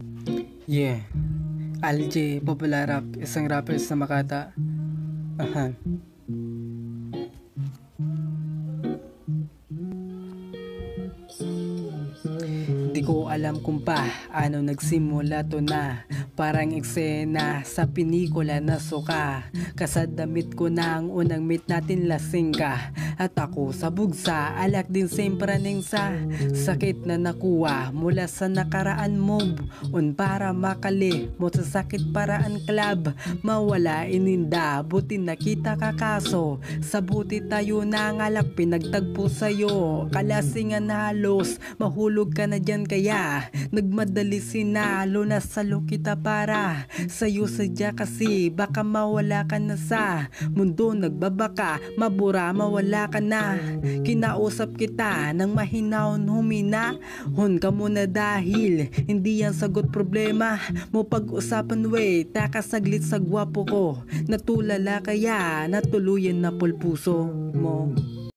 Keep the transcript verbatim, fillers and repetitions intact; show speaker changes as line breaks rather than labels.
Yeah, Al J, popular rap, isang rapper sa Makata. Aha. Di ko alam kung paano nagsimula to na parang eksena sa pinikula na suka. Kasadamit ko na ang unang meet natin lasing ka. At ako sa bugsa, alak din same praning sa sakit na nakuha mula sa nakaraan move on para makali mo sa sakit paraan club. Mawala ininda, buti nakita ka kaso sa buti tayo nangalak pinagtagpo sa'yo. Kalasingan halos, mahulog ka na dyan kaya nagmadali sinalo na salo kita para sa'yo sadya kasi baka mawala ka na sa mundo nagbabaka mabura mawala ka na. Kinausap kita nang mahinahon humina hon ka muna dahil hindi yan sagot problema mo pag-usapan we takasaglit sa gwapo ko natulala kaya natuluyan na pulpuso mo.